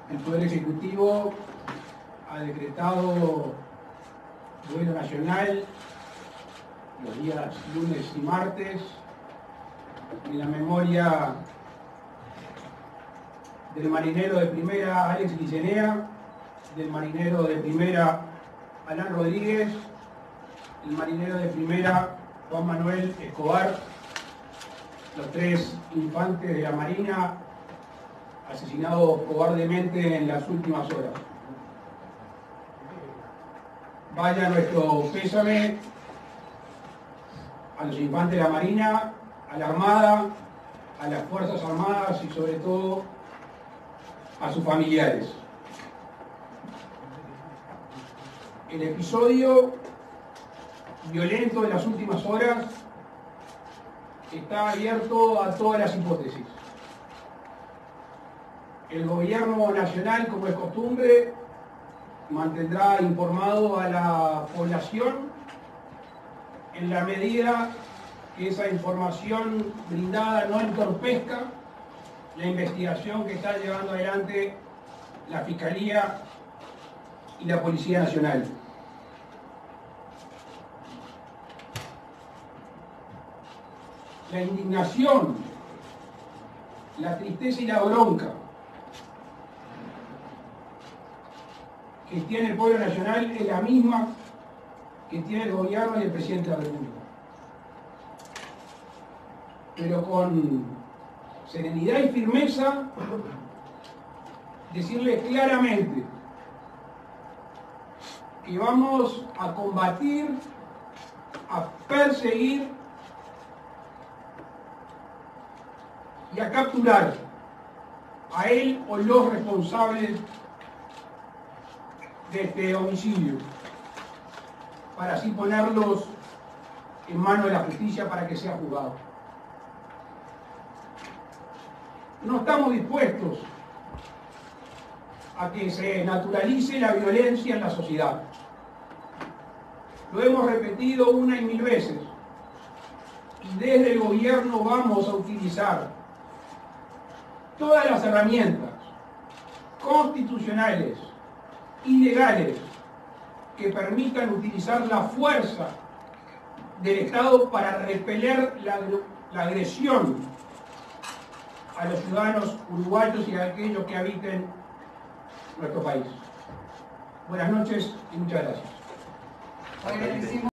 El Poder Ejecutivo ha decretado duelo nacional los días lunes y martes en la memoria del marinero de primera Alex Licenea, del marinero de primera Alan Rodríguez, el marinero de primera Juan Manuel Escobar, los tres infantes de la Marina asesinados cobardemente en las últimas horas. Vaya nuestro pésame a los infantes de la Marina, a la Armada, a las Fuerzas Armadas y sobre todo a sus familiares. El episodio violento de las últimas horas está abierto a todas las hipótesis. El gobierno nacional, como es costumbre, mantendrá informado a la población en la medida que esa información brindada no entorpezca la investigación que está llevando adelante la Fiscalía y la Policía Nacional. La indignación, la tristeza y la bronca que tiene el pueblo nacional es la misma que tiene el gobierno y el presidente de la República. Pero con serenidad y firmeza, decirle claramente que vamos a combatir, a perseguir y a capturar a él o los responsables de este homicidio, para así ponerlos en manos de la justicia para que sea juzgado. No estamos dispuestos a que se naturalice la violencia en la sociedad. Lo hemos repetido una y mil veces, y desde el gobierno vamos a utilizar todas las herramientas constitucionales y legales que permitan utilizar la fuerza del Estado para repeler la agresión a los ciudadanos uruguayos y a aquellos que habiten nuestro país. Buenas noches y muchas gracias.